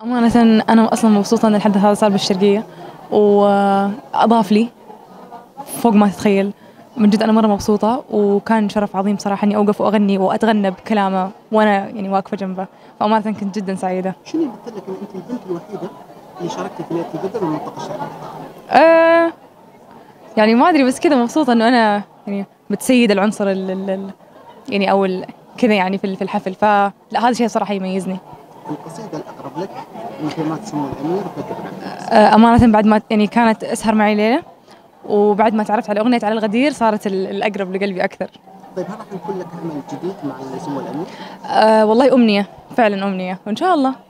أمانة أنا أصلا مبسوطة أن الحدث هذا صار بالشرقية، وأضاف لي فوق ما تتخيل. من جد أنا مرة مبسوطة، وكان شرف عظيم صراحة إني أوقف وأغني وأتغنى بكلامه وأنا يعني واقفة جنبه، فأمانة كنت جدا سعيدة. شنو اللي مثل لك ان انت البنت الوحيده اللي شاركتي في ليله البدر من المنطقه الشرقيه؟ أه يعني ما أدري، بس كذا مبسوطة إنه أنا يعني بتسيد العنصر يعني كذا يعني في الحفل، فلا هذا شيء صراحة يميزني. القصيده الاقرب لك مثل ما تسمى الامير بدر عباس. أمانة بعد ما يعني كانت اسهر معي ليلة، وبعد ما تعرفت على أغنية على الغدير صارت الأقرب لقلبي أكثر. طيب هل راح يكون لك عمل جديد مع سمو الامير؟ والله أمنية، فعلا أمنية، وإن شاء الله.